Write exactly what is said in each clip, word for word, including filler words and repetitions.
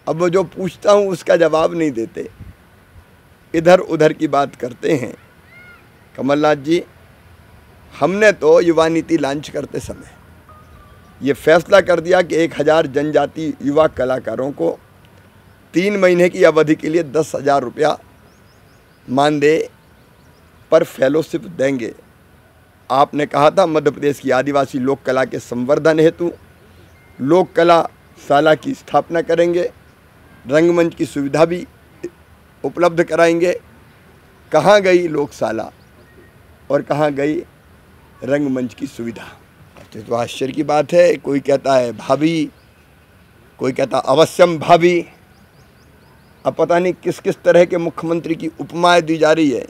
अब वो जो पूछता हूँ उसका जवाब नहीं देते, इधर उधर की बात करते हैं। कमलनाथ जी, हमने तो युवा नीति लॉन्च करते समय ये फैसला कर दिया कि एक हज़ार जनजाति युवा कलाकारों को तीन महीने की अवधि के लिए दस हज़ार रुपया मानदेय पर फेलोशिप देंगे। आपने कहा था मध्य प्रदेश की आदिवासी लोक कला के संवर्धन हेतु लोक कला शाला की स्थापना करेंगे, रंगमंच की सुविधा भी उपलब्ध कराएंगे। कहाँ गई लोकशाला और कहाँ गई रंगमंच की सुविधा? तो आश्चर्य की बात है। कोई कहता है भाभी, कोई कहता अवश्यम भाभी। अब पता नहीं किस किस तरह के मुख्यमंत्री की उपमाएं दी जा रही है।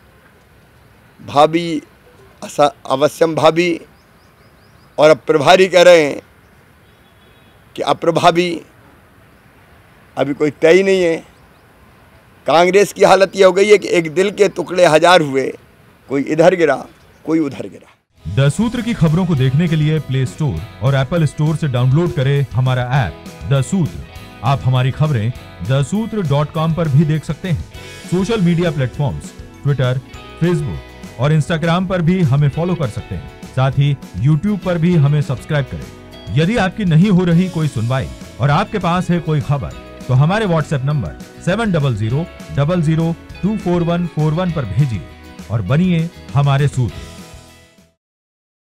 भाभी, अवश्यम भाभी, और अब प्रभारी कह रहे हैं कि अप्रभावी। अभी कोई तय ही नहीं है। कांग्रेस की हालत ये हो गई है कि एक दिल के टुकड़े हजार हुए, कोई इधर गिरा कोई उधर गिरा। द सूत्र की खबरों को देखने के लिए प्ले स्टोर और एप्पल स्टोर से डाउनलोड करें हमारा ऐप द सूत्र। आप हमारी खबरें द सूत्र डॉट कॉम पर भी देख सकते हैं। Social media platforms Twitter, Facebook और इंस्टाग्राम पर भी हमें फॉलो कर सकते हैं। साथ ही यूट्यूब पर भी हमें सब्सक्राइब करें। यदि आपकी नहीं हो रही कोई सुनवाई और आपके पास है कोई खबर, तो हमारे WhatsApp number seven double zero double zero two four one four one पर भेजिए और बनिए हमारे सूत्र।